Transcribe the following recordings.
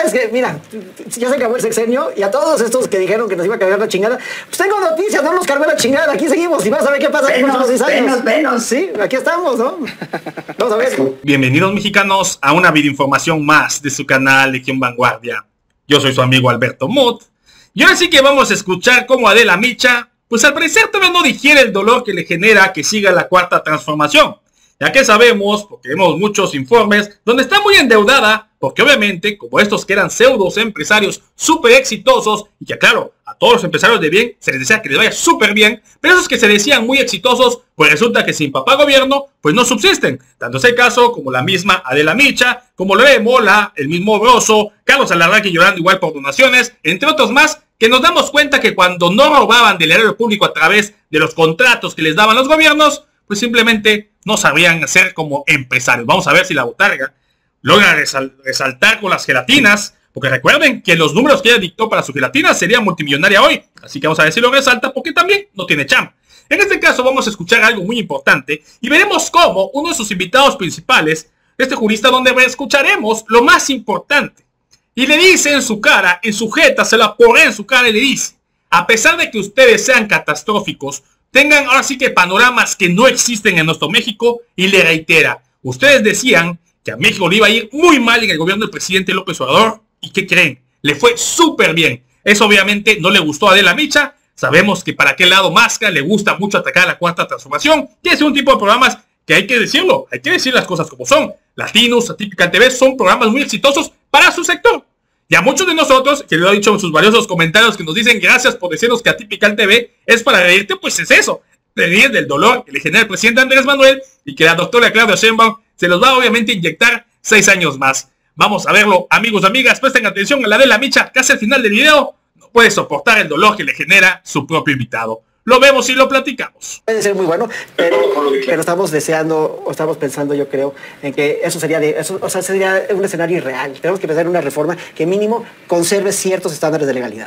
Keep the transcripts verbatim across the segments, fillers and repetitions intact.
es que, mira, ya se acabó el sexenio y a todos estos que dijeron que nos iba a cargar la chingada, pues tengo noticias, no nos cargó la chingada, aquí seguimos y vas a ver qué pasa en los próximos seis años. Menos, menos. Sí, aquí estamos, ¿no? Vamos a ver. Bienvenidos, mexicanos, a una videoinformación más de su canal Legión Vanguardia. Yo soy su amigo Alberto Muth. Y ahora sí que vamos a escuchar cómo Adela Micha, pues al parecer todavía no digiere el dolor que le genera que siga la cuarta transformación. Ya que sabemos, porque vemos muchos informes, donde está muy endeudada, porque obviamente, como estos que eran pseudos empresarios súper exitosos, y que claro, a todos los empresarios de bien se les desea que les vaya súper bien, pero esos que se decían muy exitosos, pues resulta que sin papá gobierno, pues no subsisten. Tanto es el caso como la misma Adela Micha, como lo de Mola, el mismo Broso, Carlos Alarraqui llorando igual por donaciones, entre otros más, que nos damos cuenta que cuando no robaban del erario público a través de los contratos que les daban los gobiernos, pues simplemente no sabían hacer como empresarios. Vamos a ver si la botarga logra resal resaltar con las gelatinas, porque recuerden que los números que ella dictó para su gelatina sería multimillonaria hoy, así que vamos a ver si lo resalta, porque también no tiene chamba. En este caso vamos a escuchar algo muy importante y veremos cómo uno de sus invitados principales, este jurista, donde escucharemos lo más importante, y le dice en su cara, en su jeta, se la pone en su cara y le dice: a pesar de que ustedes sean catastróficos, tengan ahora sí que panoramas que no existen en nuestro México, y le reitera, ustedes decían que a México le iba a ir muy mal en el gobierno del presidente López Obrador, ¿y qué creen? Le fue súper bien. Eso obviamente no le gustó a Adela Micha. Sabemos que para qué lado masca, le gusta mucho atacar a la cuarta transformación, que es un tipo de programas que hay que decirlo, hay que decir las cosas como son. Latinos, Atípica T V son programas muy exitosos para su sector. Y a muchos de nosotros, que lo he dicho en sus valiosos comentarios, que nos dicen gracias por decirnos que Atípica T V es para reírte, pues es eso. Te ríes del dolor que le genera el presidente Andrés Manuel y que la doctora Claudia Sheinbaum se los va obviamente a inyectar seis años más. Vamos a verlo, amigos, amigas, presten atención a la Adela Micha, casi al final del video no puede soportar el dolor que le genera su propio invitado. Lo vemos y lo platicamos. Puede ser muy bueno, pero, pero estamos deseando, o estamos pensando, yo creo, en que eso sería de, eso, o sea, sería un escenario irreal. Tenemos que pensar en una reforma que mínimo conserve ciertos estándares de legalidad.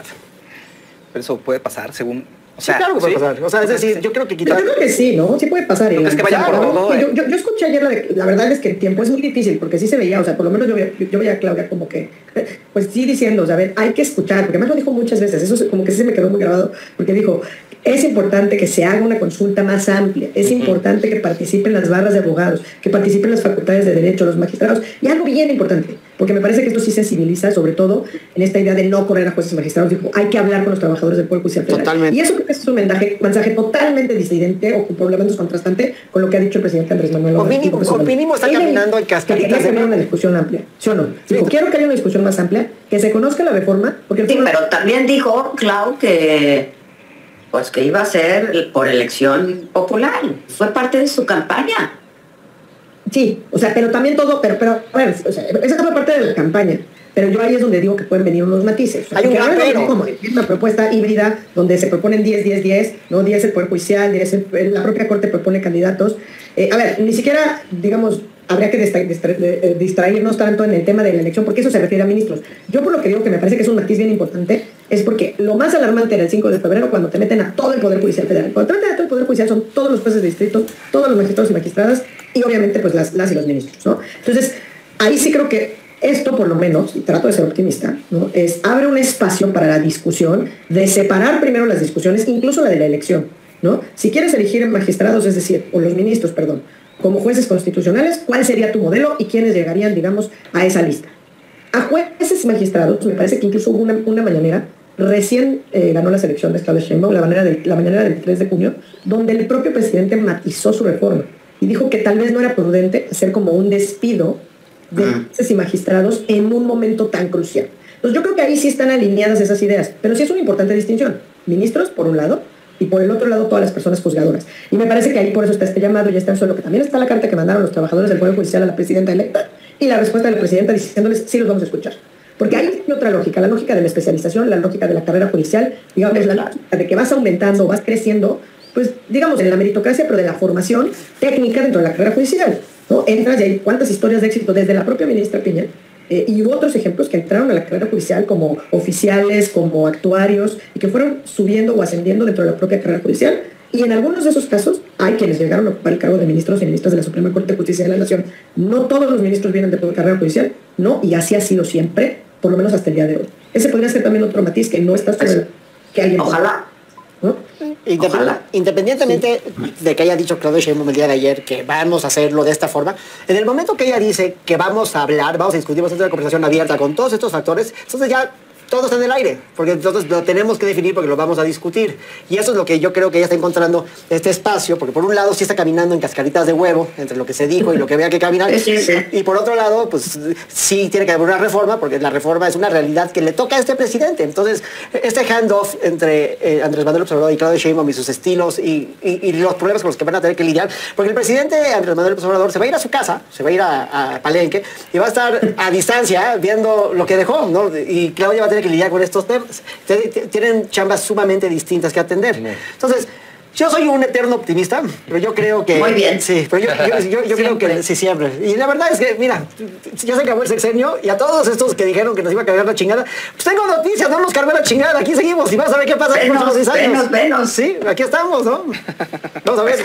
Pero eso puede pasar, según... O Sí, sea, claro que puede ¿sí? pasar. O sea, es decir, yo creo que quitar... Yo creo que sí, ¿no? Sí puede pasar. ¿No crees que vaya por todo, eh? yo, yo, yo escuché ayer, la, de, la verdad es que el tiempo es muy difícil, porque sí se veía, o sea, por lo menos yo veía, yo veía a Claudia como que, pues sí diciendo, o sea, a ver, hay que escuchar, porque además lo dijo muchas veces, eso como que sí se me quedó muy grabado, porque dijo, es importante que se haga una consulta más amplia, es importante que participen las barras de abogados, que participen las facultades de derecho, los magistrados, y algo bien importante, porque me parece que esto sí sensibiliza, sobre todo en esta idea de no correr a jueces y magistrados, dijo, hay que hablar con los trabajadores del Poder Judicial Federal. Totalmente. Y eso creo que es un mensaje, mensaje totalmente disidente o por lo menos contrastante con lo que ha dicho el presidente Andrés Manuel. O mínimo, o mínimo está caminando en cascaditas. Que quería una discusión amplia, ¿sí o no? Dijo, sí. Quiero que haya una discusión más amplia, que se conozca la reforma, porque... Sí, pero también dijo, Clau, que... pues que iba a ser por elección popular. Fue parte de su campaña. Sí, o sea, pero también todo, pero, pero, bueno, o sea, esa fue parte de la campaña. Pero yo ahí es donde digo que pueden venir unos matices. O sea, hay un gran pero. Como es una propuesta híbrida donde se proponen diez, diez, diez, ¿no? diez el Poder Judicial, diez el, la propia Corte propone candidatos. Eh, a ver, ni siquiera, digamos, habría que distra distra distraernos tanto en el tema de la elección, porque eso se refiere a ministros. Yo por lo que digo que me parece que es un matiz bien importante, es porque lo más alarmante era el cinco de febrero cuando te meten a todo el Poder Judicial Federal. Cuando te meten a todo el Poder Judicial son todos los jueces de distrito, todos los magistrados y magistradas, y obviamente pues las, las y los ministros, ¿no? Entonces, ahí sí creo que esto por lo menos, y trato de ser optimista, ¿no? Es abre un espacio para la discusión, de separar primero las discusiones, incluso la de la elección, ¿no? Si quieres elegir magistrados, es decir, o los ministros, perdón, como jueces constitucionales, ¿cuál sería tu modelo y quiénes llegarían, digamos, a esa lista? A jueces y magistrados, me parece que incluso hubo una, una mañanera, recién eh, ganó la selección de Claudia Sheinbaum, la, manera de, la mañanera del tres de junio, donde el propio presidente matizó su reforma y dijo que tal vez no era prudente hacer como un despido de jueces y magistrados en un momento tan crucial. Entonces yo creo que ahí sí están alineadas esas ideas, pero sí es una importante distinción. Ministros, por un lado, y por el otro lado todas las personas juzgadoras. Y me parece que ahí por eso está este llamado y está en suelo, que también está la carta que mandaron los trabajadores del Poder Judicial a la presidenta electa y la respuesta de la presidenta diciéndoles sí los vamos a escuchar. Porque ahí hay otra lógica, la lógica de la especialización, la lógica de la carrera judicial, digamos, la lógica de que vas aumentando, vas creciendo, pues digamos, en la meritocracia, pero de la formación técnica dentro de la carrera judicial, ¿no? Entras y hay cuántas historias de éxito desde la propia ministra Piña eh, y otros ejemplos que entraron a la carrera judicial como oficiales, como actuarios y que fueron subiendo o ascendiendo dentro de la propia carrera judicial. Y en algunos de esos casos hay quienes llegaron a ocupar el cargo de ministros y ministras de la Suprema Corte de Justicia de la Nación. No todos los ministros vienen de toda carrera judicial, no, y así ha sido siempre, por lo menos hasta el día de hoy. Ese podría ser también otro matiz que no está sobre que alguien... Ojalá. ¿no? Independ Ojalá. Independientemente sí. de que haya dicho Claudia Sheinbaum el día de ayer que vamos a hacerlo de esta forma, en el momento que ella dice que vamos a hablar, vamos a discutir, vamos a hacer una conversación abierta con todos estos factores, entonces ya todo está en el aire, porque entonces lo tenemos que definir porque lo vamos a discutir. Y eso es lo que yo creo que ella está encontrando este espacio, porque por un lado sí está caminando en cascaritas de huevo, entre lo que se dijo y lo que había que caminar. Sí, sí. Y por otro lado, pues sí tiene que haber una reforma, porque la reforma es una realidad que le toca a este presidente. Entonces, este handoff entre eh, Andrés Manuel López Obrador y Claudia Sheinbaum y sus estilos y, y, y los problemas con los que van a tener que lidiar, porque el presidente Andrés Manuel López Obrador se va a ir a su casa, se va a ir a, a Palenque y va a estar a distancia viendo lo que dejó, ¿no? Y Claudia va a tener que lidiar con estos temas. Tienen chambas sumamente distintas que atender. Entonces, yo soy un eterno optimista, pero yo creo que... Muy bien. Sí, pero yo, yo, yo, yo creo que sí, siempre. Y la verdad es que, mira, ya se acabó el sexenio y a todos estos que dijeron que nos iba a cargar la chingada, pues tengo noticias, no nos cargó la chingada, aquí seguimos y vas a ver qué pasa en los próximos seis años. Venos, venos. Sí, aquí estamos, ¿no? Vamos a ver.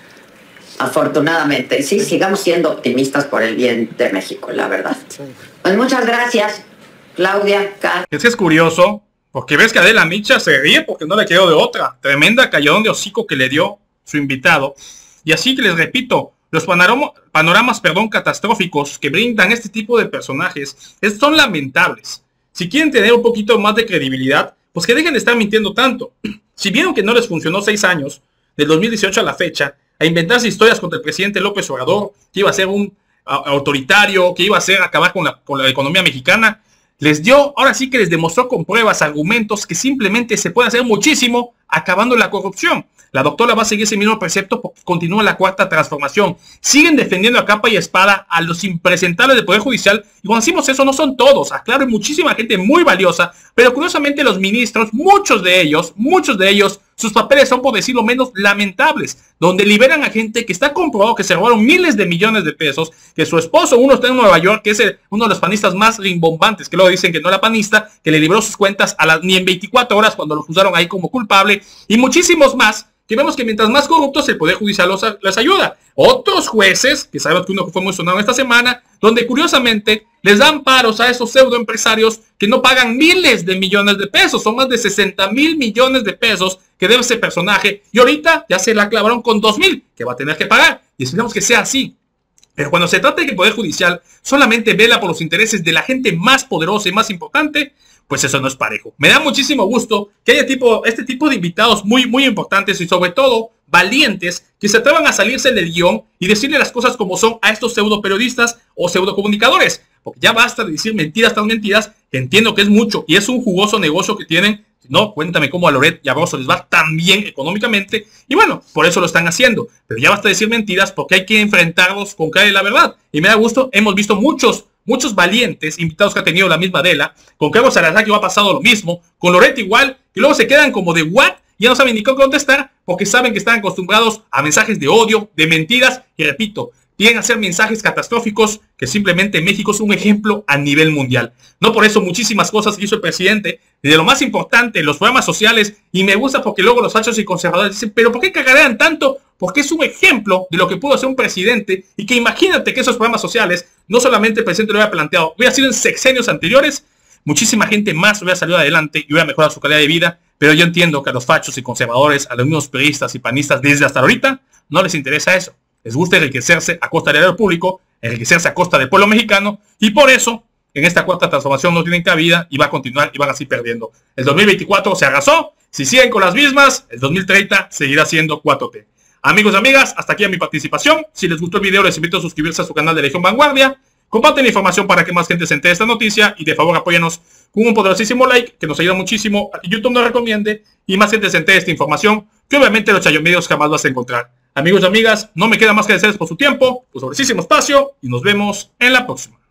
Afortunadamente, sí, sigamos siendo optimistas por el bien de México, la verdad. Sí. Pues muchas gracias, Claudia. Car es que es curioso, porque ves que Adela Micha se ríe porque no le quedó de otra. Tremenda calladón de hocico que le dio su invitado. Y así que les repito, los panorama, panoramas perdón, catastróficos que brindan este tipo de personajes es, son lamentables. Si quieren tener un poquito más de credibilidad, pues que dejen de estar mintiendo tanto. Si vieron que no les funcionó seis años, del dos mil dieciocho a la fecha, a inventarse historias contra el presidente López Obrador, que iba a ser un a, autoritario, que iba a ser acabar con la, con la economía mexicana, les dio, ahora sí que les demostró con pruebas, argumentos, que simplemente se puede hacer muchísimo acabando la corrupción. La doctora va a seguir ese mismo precepto porque continúa la cuarta transformación. Siguen defendiendo a capa y espada a los impresentables del Poder Judicial. Y cuando decimos eso, no son todos. Aclaro, hay muchísima gente muy valiosa. Pero curiosamente los ministros, muchos de ellos, muchos de ellos, sus papeles son, por decirlo menos, lamentables. Donde liberan a gente que está comprobado que se robaron miles de millones de pesos. Que su esposo, uno está en Nueva York, que es el, uno de los panistas más rimbombantes, que luego dicen que no era panista, que le libró sus cuentas a las, ni en veinticuatro horas cuando lo juzgaron ahí como culpable. Y muchísimos más. Que vemos que mientras más corruptos el Poder Judicial los, les ayuda. Otros jueces, que sabemos que uno fue muy sonado esta semana, donde curiosamente les dan paros a esos pseudoempresarios que no pagan miles de millones de pesos. Son más de sesenta mil millones de pesos que debe ese personaje. Y ahorita ya se la clavaron con dos mil, que va a tener que pagar. Y esperamos que sea así. Pero cuando se trata de que el Poder Judicial solamente vela por los intereses de la gente más poderosa y más importante, pues eso no es parejo. Me da muchísimo gusto que haya tipo, este tipo de invitados muy, muy importantes y sobre todo valientes que se atrevan a salirse del guión y decirle las cosas como son a estos pseudo periodistas o pseudo comunicadores. Porque ya basta de decir mentiras tras mentiras, que entiendo que es mucho y es un jugoso negocio que tienen. No, cuéntame cómo a Loret y a Broso les va tan bien económicamente. Y bueno, por eso lo están haciendo. Pero ya basta de decir mentiras porque hay que enfrentarlos con cara de la verdad. Y me da gusto, hemos visto muchos Muchos valientes invitados que ha tenido la misma Adela. Con Carlos Salazar que ha pasado lo mismo. Con Loret igual. Y luego se quedan como de what. Ya no saben ni cómo contestar. Porque saben que están acostumbrados a mensajes de odio, de mentiras. Y repito, tienen a hacer mensajes catastróficos que simplemente México es un ejemplo a nivel mundial. No por eso muchísimas cosas que hizo el presidente. Y de lo más importante, los programas sociales. Y me gusta porque luego los fachos y conservadores dicen, pero ¿por qué cagarean tanto? Porque es un ejemplo de lo que pudo hacer un presidente. Y que imagínate que esos programas sociales, no solamente el presidente lo había planteado, hubiera sido en sexenios anteriores, muchísima gente más hubiera salido adelante y hubiera mejorado su calidad de vida. Pero yo entiendo que a los fachos y conservadores, a los mismos periodistas y panistas desde hasta ahorita, no les interesa eso. Les gusta enriquecerse a costa del erario público, enriquecerse a costa del pueblo mexicano, y por eso en esta cuarta transformación no tienen cabida y va a continuar y van así perdiendo. El dos mil veinticuatro se arrasó, si siguen con las mismas, el dos mil treinta seguirá siendo cuatro T. Amigos y amigas, hasta aquí mi participación. Si les gustó el video, les invito a suscribirse a su canal de Legión Vanguardia. Comparten la información para que más gente se entere de esta noticia y de favor apóyanos con un poderosísimo like que nos ayuda muchísimo a que YouTube nos recomiende y más gente se entere de esta información que obviamente los chayomedios jamás vas a encontrar. Amigos y amigas, no me queda más que agradecerles por su tiempo, por su preciosísimo espacio y nos vemos en la próxima.